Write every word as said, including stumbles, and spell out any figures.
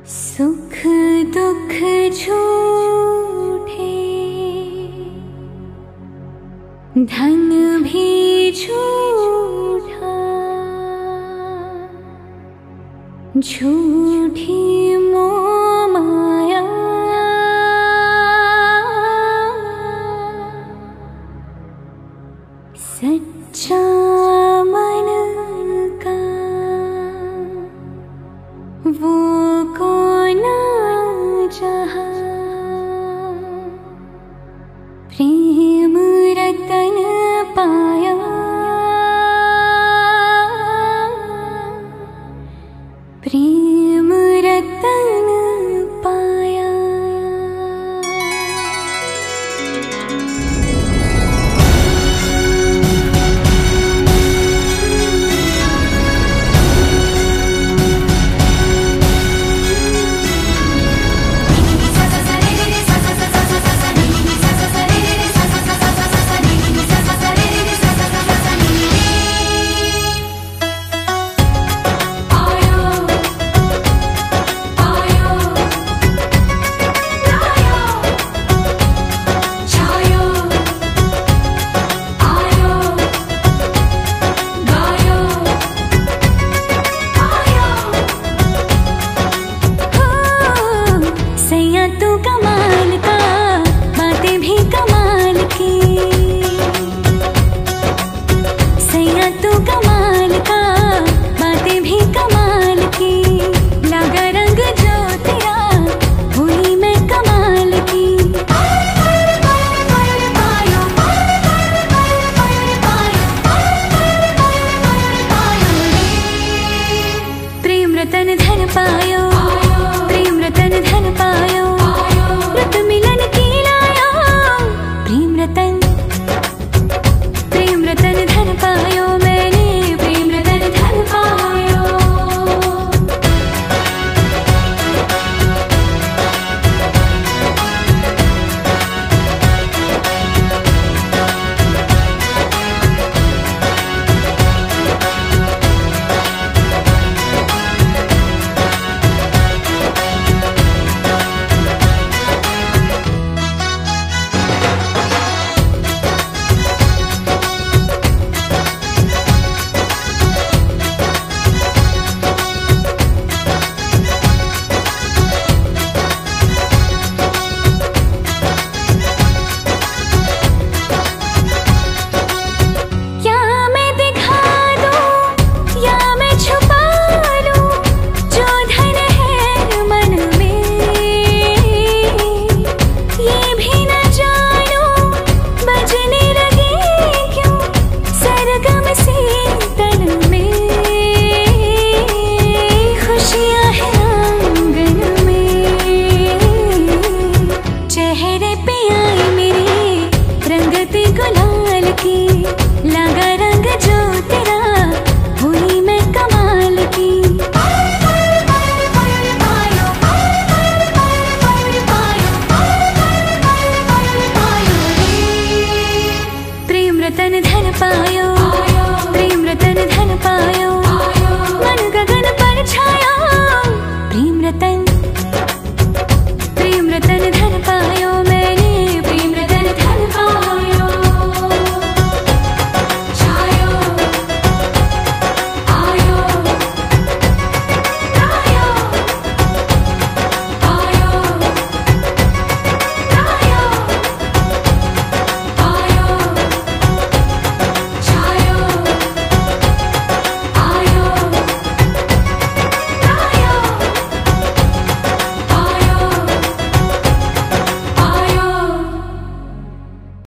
सुख दुख झूठे, धन भी झूठा, झूठी मोह माया, सच्चा मन का वो कौन जहाँ, प्रेम रतन पाया, प्रेम रतन पाया। तू कमाल का, बातें भी कमाल की, सैया तू कमाल का, बातें भी कमाल की, लगा रंग जो तेरा हुई मैं कमाल की। प्रेम रतन धन पायो,